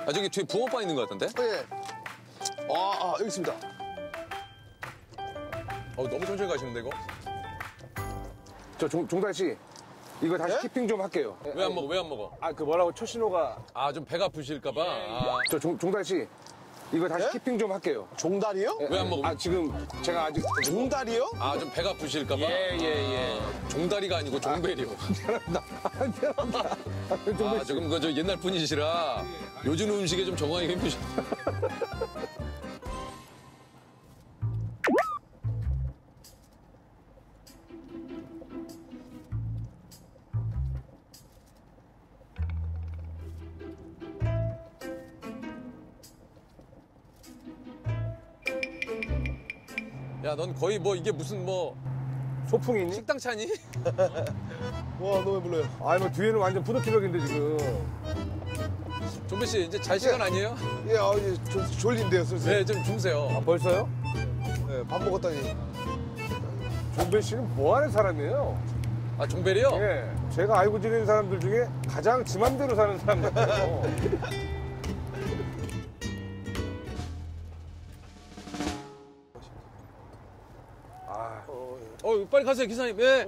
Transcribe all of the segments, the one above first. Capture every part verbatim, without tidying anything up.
아, 저기 뒤에 붕어빵 있는 것 같은데? 어, 예. 아, 아, 여기 있습니다. 어, 너무 천천히 가시는데, 이거? 저 종, 종달 씨, 이거 다시 예? 키핑 좀 할게요. 왜 안 먹어, 왜 안 먹어? 아, 그 뭐라고 첫 신호가. 아, 좀 배가 아프실까봐? 아, 저 종, 종달 씨, 이거 다시 예? 키핑 좀 할게요. 종다리요? 왜 안 먹어? 아, 지금 제가 아직. 종다리요? 아, 좀 배가 아프실까봐? 예, 예, 예. 아, 종다리가 아니고 종배리요. 미안합니다. 아, 미안합니다. 아, 종달 아, 씨. 조금 그 저 옛날 분이시라 요즘 음식에 좀 적응하기 힘드셔. 야, 넌 거의 뭐 이게 무슨 뭐 소풍이니? 식당 차니? 와, 너무 불러요. 아니, 뭐 뒤에는 완전 푸드트럭인데, 지금. 종배 씨 이제 잘 시간 예. 아니에요? 예, 아, 이제 좀 졸린데요, 슬슬. 네, 좀 주무세요. 아, 벌써요? 예, 밥 먹었더니. 종배 씨는 뭐 하는 사람이에요? 아, 종배리요? 예. 제가 알고 지내는 사람들 중에 가장 지 맘대로 사는 사람 같아요. 아, 어, 빨리 가세요, 기사님. 예.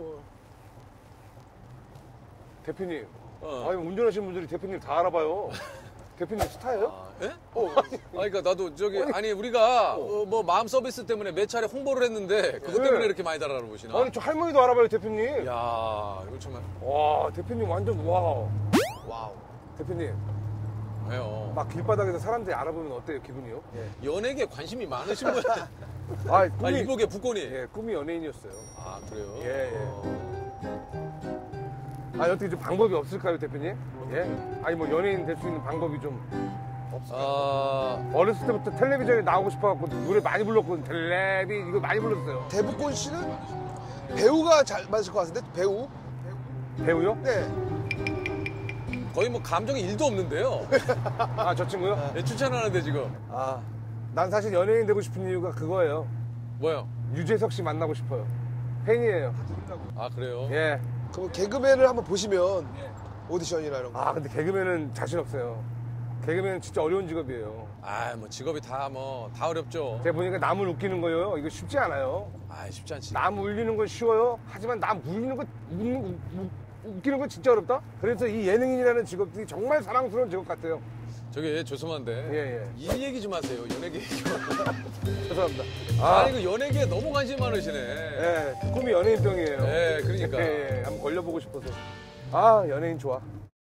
대표님. 어. 아니, 운전하시는 분들이 대표님 다 알아봐요. 대표님 스타예요? 아, 예? 어. 아니, 그러니까 나도 저기 아니 우리가 어, 뭐 마음 서비스 때문에 몇 차례 홍보를 했는데 그것 때문에 네. 이렇게 많이 달아보시나? 아니, 저 할머니도 알아봐요, 대표님. 야, 이거 정말 와, 대표님 완전 와우. 와우. 대표님, 왜요? 막 길바닥에서 사람들이 알아보면 어때요, 기분이요? 연예계에 관심이 많으신 분. 아, 아, 꿈이, 이복의 북권이. 예, 꿈이 연예인이었어요. 아, 그래요? 예, 예. 어. 아, 어떻게 좀 방법이 없을까요, 대표님? 예? 아니, 뭐 연예인 될 수 있는 방법이 좀. 아, 어렸을 때부터 텔레비전에 나오고 싶어갖고 노래 많이 불렀거든요. 텔레비, 이거 많이 불렀어요. 대북권 씨는 배우가 잘 맞을 것 같은데? 배우? 배우요? 네. 거의 뭐 감정이 일도 없는데요. 아, 저 친구요? 예, 추천하는데 지금. 아, 난 사실 연예인 되고 싶은 이유가 그거예요. 뭐요? 유재석 씨 만나고 싶어요. 팬이에요. 아, 그래요? 예. 그럼 개그맨을 한번 보시면 오디션이나 이런 거. 아, 근데 개그맨은 자신 없어요. 개그맨은 진짜 어려운 직업이에요. 아, 뭐 직업이 다 뭐 다 어렵죠. 제가 보니까 남을 웃기는 거요. 이거 쉽지 않아요. 아, 쉽지 않지. 남 울리는 건 쉬워요. 하지만 남 울리는 거, 웃는 거, 웃- 웃기는 건 진짜 어렵다. 그래서 이 예능인이라는 직업들이 정말 사랑스러운 직업 같아요. 저기 죄송한데. 예, 예. 일 얘기 좀 하세요. 연예계 얘기. 죄송합니다. 아, 아, 이거 연예계에 너무 관심 많으시네. 예. 꿈이 연예인병이에요. 예, 그러니까. 예, 예. 한번 걸려보고 싶어서. 아, 연예인 좋아.